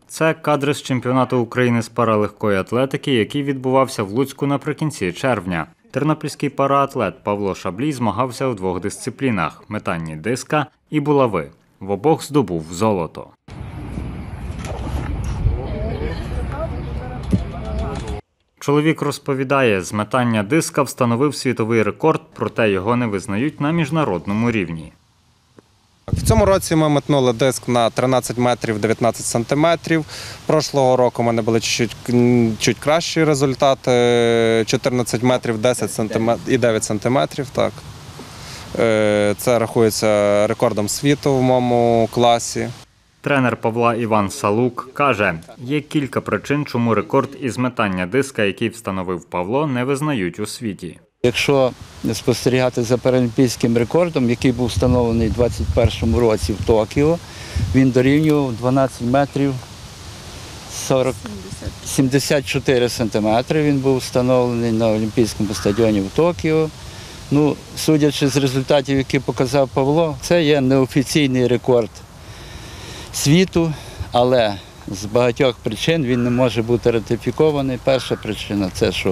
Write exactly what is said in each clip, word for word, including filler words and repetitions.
Це кадри з чемпіонату України з паралегкої атлетики, який відбувався в Луцьку наприкінці червня. Тернопільський параатлет Павло Шаблій змагався у двох дисциплінах – метанні диска і булави. В обох здобув золото. Чоловік розповідає, з метання диска встановив світовий рекорд, проте його не визнають на міжнародному рівні. В цьому році ми метнули диск на тринадцять метрів дев'ятнадцять сантиметрів. Прошлого року у мене були чуть, чуть кращі результати – чотирнадцять метрів десять сантиметрів і дев'ять сантиметрів. Так. Це рахується рекордом світу в моєму класі. Тренер Павла Іван Салук каже, є кілька причин, чому рекорд із метання диска, який встановив Павло, не визнають у світі. Якщо спостерігати за паралімпійським рекордом, який був встановлений у двадцять першому році в Токіо, він дорівнював дванадцять метрів сімдесят чотири сантиметри. Він був встановлений на Олімпійському стадіоні в Токіо. Ну, судячи з результатів, які показав Павло, це є неофіційний рекорд світу, але з багатьох причин він не може бути ратифікований. Перша причина – це, що,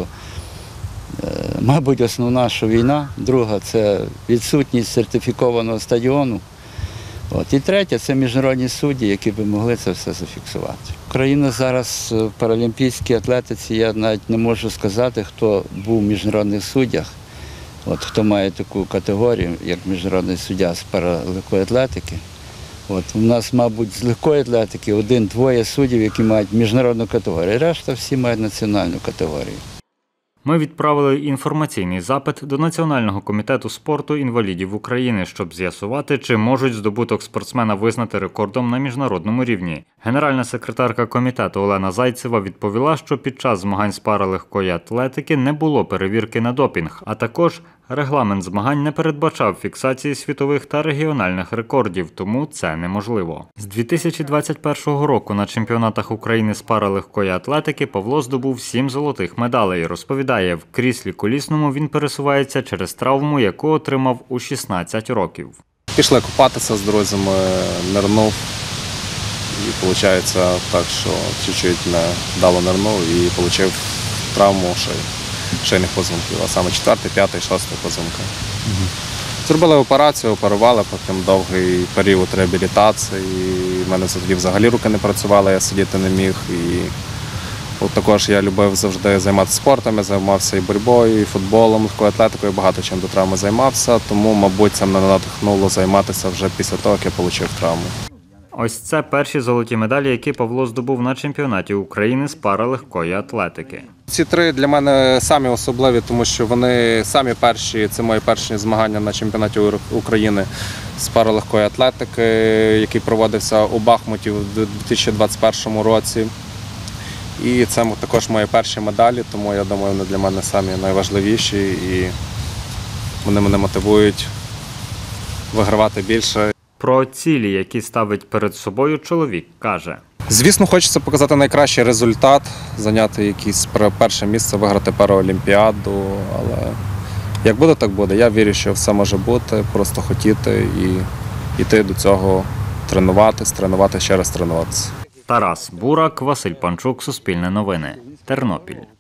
мабуть, основна, що війна. Друга – це відсутність сертифікованого стадіону. От. І третя – це міжнародні судді, які б могли це все зафіксувати. Україна зараз в паралімпійській атлетиці, я навіть не можу сказати, хто був в міжнародних суддях, от, хто має таку категорію, як міжнародний суддя з паралегкої атлетики. От, у нас, мабуть, з легкої атлетики один-двоє суддів, які мають міжнародну категорію, решта всі мають національну категорію. Ми відправили інформаційний запит до Національного комітету спорту інвалідів України, щоб з'ясувати, чи можуть здобуток спортсмена визнати рекордом на міжнародному рівні. Генеральна секретарка комітету Олена Зайцева відповіла, що під час змагань з паралегкої атлетики не було перевірки на допінг, а також регламент змагань не передбачав фіксації світових та регіональних рекордів, тому це неможливо. З дві тисячі двадцять першого року на чемпіонатах України з паралегкої атлетики Павло здобув сім золотих медалей. Розповідає, в кріслі колісному він пересувається через травму, яку отримав у шістнадцять років. Пішли купатися з друзями, нирнув. І виходить так, що чуть-чуть недало нирнув і отримав травму шиї. шийних позвонків, а саме четвертий, п'ятий, шостий позвонки. Угу. Зробили операцію, оперували, потім довгий період реабілітації. У мене тоді взагалі руки не працювали, я сидіти не міг. І от також я любив завжди займатися спортом, я займався і боротьбою, і футболом, легкою атлетикою, багато чим до травми займався, тому, мабуть, це мене надихнуло займатися вже після того, як я отримав травму. Ось це перші золоті медалі, які Павло здобув на чемпіонаті України з паралегкої атлетики. Ці три для мене самі особливі, тому що вони самі перші, це мої перші змагання на чемпіонаті України з паралегкої атлетики, який проводився у Бахмуті у дві тисячі двадцять першому році. І це також мої перші медалі, тому я думаю, вони для мене самі найважливіші і вони мене мотивують вигравати більше. Про цілі, які ставить перед собою чоловік, каже. Звісно, хочеться показати найкращий результат, зайняти якесь перше місце, виграти параолімпіаду, але як буде, так буде. Я вірю, що все може бути, просто хотіти і йти до цього, тренуватись, тренувати, ще раз тренуватися. Тарас Бурак, Василь Панчук, Суспільне новини, Тернопіль.